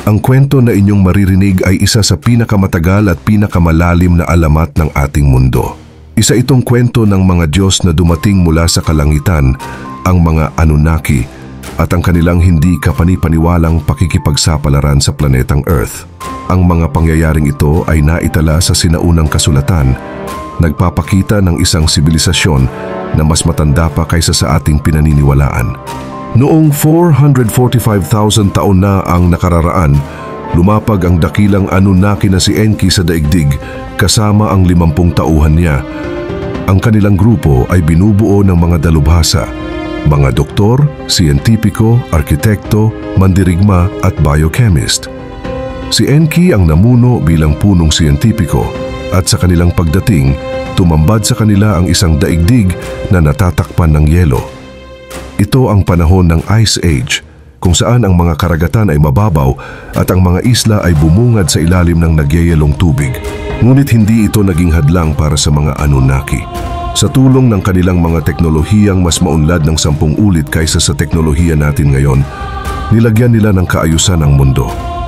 Ang kwento na inyong maririnig ay isa sa pinakamatagal at pinakamalalim na alamat ng ating mundo. Isa itong kwento ng mga Diyos na dumating mula sa kalangitan, ang mga Anunnaki, at ang kanilang hindi kapani-paniwalang pakikipagsapalaran sa planetang Earth. Ang mga pangyayaring ito ay naitala sa sinaunang kasulatan, nagpapakita ng isang sibilisasyon na mas matanda pa kaysa sa ating pinaniniwalaan. Noong 445,000 taon na ang nakararaan, lumapag ang dakilang Anunnaki na si Enki sa daigdig kasama ang 50 tauhan niya. Ang kanilang grupo ay binubuo ng mga dalubhasa, mga doktor, siyentipiko, arkitekto, mandirigma at biochemist. Si Enki ang namuno bilang punong siyentipiko at sa kanilang pagdating, tumambad sa kanila ang isang daigdig na natatakpan ng yelo. Ito ang panahon ng Ice Age, kung saan ang mga karagatan ay mababaw at ang mga isla ay bumungad sa ilalim ng nagyayelong tubig. Ngunit hindi ito naging hadlang para sa mga Anunnaki. Sa tulong ng kanilang mga teknolohiyang mas maunlad ng 10 ulit kaysa sa teknolohiya natin ngayon, nilagyan nila ng kaayusan ang mundo.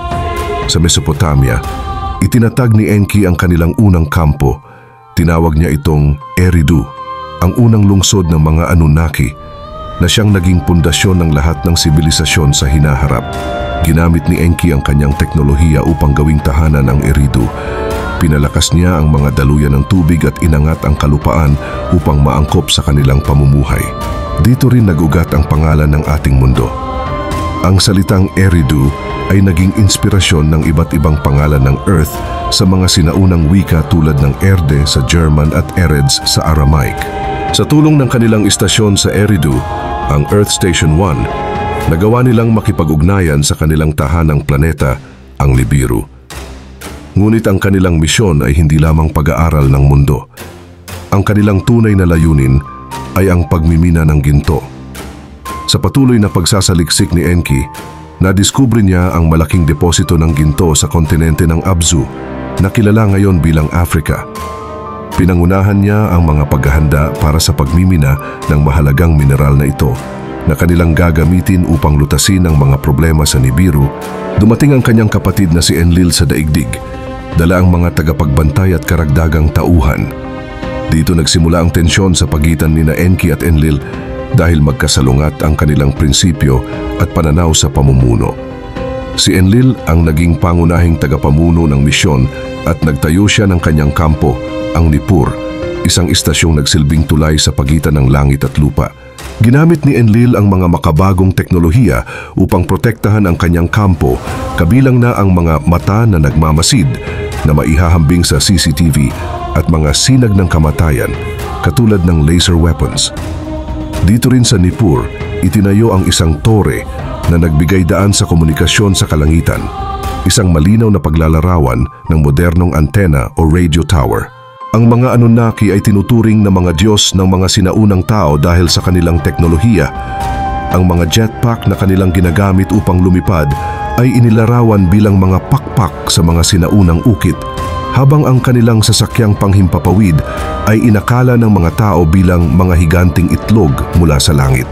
Sa Mesopotamia, itinatag ni Enki ang kanilang unang kampo. Tinawag niya itong Eridu, ang unang lungsod ng mga Anunnaki, na siyang naging pundasyon ng lahat ng sibilisasyon sa hinaharap. Ginamit ni Enki ang kanyang teknolohiya upang gawing tahanan ang Eridu. Pinalakas niya ang mga daluyan ng tubig at inangat ang kalupaan upang maangkop sa kanilang pamumuhay. Dito rin nagugat ang pangalan ng ating mundo. Ang salitang Eridu ay naging inspirasyon ng iba't ibang pangalan ng Earth sa mga sinaunang wika tulad ng Erde sa German at Eretz sa Aramaic. Sa tulong ng kanilang istasyon sa Eridu, ang Earth Station 1, nagawa nilang makipag-ugnayan sa kanilang tahanang planeta, ang Nibiru. Ngunit ang kanilang misyon ay hindi lamang pag-aaral ng mundo. Ang kanilang tunay na layunin ay ang pagmimina ng ginto. Sa patuloy na pagsasaliksik ni Enki, nadiskubre niya ang malaking deposito ng ginto sa kontinente ng Abzu, na kilala ngayon bilang Africa. Pinangunahan niya ang mga paghahanda para sa pagmimina ng mahalagang mineral na ito na kanilang gagamitin upang lutasin ang mga problema sa Nibiru. Dumating ang kanyang kapatid na si Enlil sa daigdig, dala ang mga tagapagbantay at karagdagang tauhan. Dito nagsimula ang tensyon sa pagitan nina Enki at Enlil dahil magkasalungat ang kanilang prinsipyo at pananaw sa pamumuno. Si Enlil ang naging pangunahing tagapamuno ng misyon at nagtayo siya ng kanyang kampo, ang Nippur, isang istasyong nagsilbing tulay sa pagitan ng langit at lupa. Ginamit ni Enlil ang mga makabagong teknolohiya upang protektahan ang kanyang kampo, kabilang na ang mga mata na nagmamasid na maihahambing sa CCTV at mga sinag ng kamatayan, katulad ng laser weapons. Dito rin sa Nippur, itinayo ang isang tore na nagbigay daan sa komunikasyon sa kalangitan, isang malinaw na paglalarawan ng modernong antena o radio tower. Ang mga Anunnaki ay tinuturing na mga Diyos ng mga sinaunang tao dahil sa kanilang teknolohiya. Ang mga jetpack na kanilang ginagamit upang lumipad ay inilarawan bilang mga pakpak sa mga sinaunang ukit, habang ang kanilang sasakyang panghimpapawid ay inakala ng mga tao bilang mga higanting itlog mula sa langit.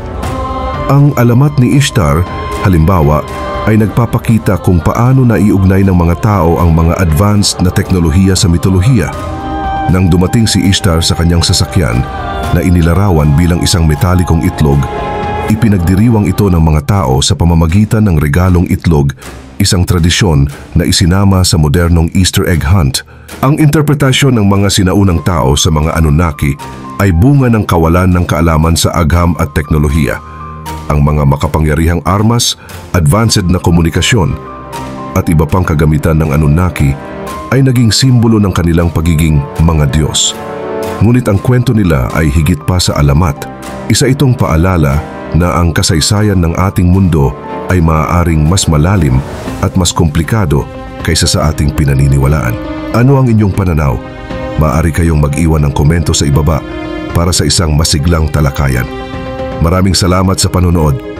Ang alamat ni Ishtar, halimbawa, ay nagpapakita kung paano naiugnay ng mga tao ang mga advanced na teknolohiya sa mitolohiya. Nang dumating si Ishtar sa kanyang sasakyan na inilarawan bilang isang metalikong itlog, ipinagdiriwang ito ng mga tao sa pamamagitan ng regalong itlog, isang tradisyon na isinama sa modernong Easter egg hunt. Ang interpretasyon ng mga sinaunang tao sa mga Anunnaki ay bunga ng kawalan ng kaalaman sa agham at teknolohiya. Ang mga makapangyarihang armas, advanced na komunikasyon, at iba pang kagamitan ng Anunnaki ay naging simbolo ng kanilang pagiging mga Diyos. Ngunit ang kwento nila ay higit pa sa alamat. Isa itong paalala na ang kasaysayan ng ating mundo ay maaaring mas malalim at mas komplikado kaysa sa ating pinaniniwalaan. Ano ang inyong pananaw? Maaari kayong mag-iwan ng komento sa ibaba para sa isang masiglang talakayan. Maraming salamat sa panonood.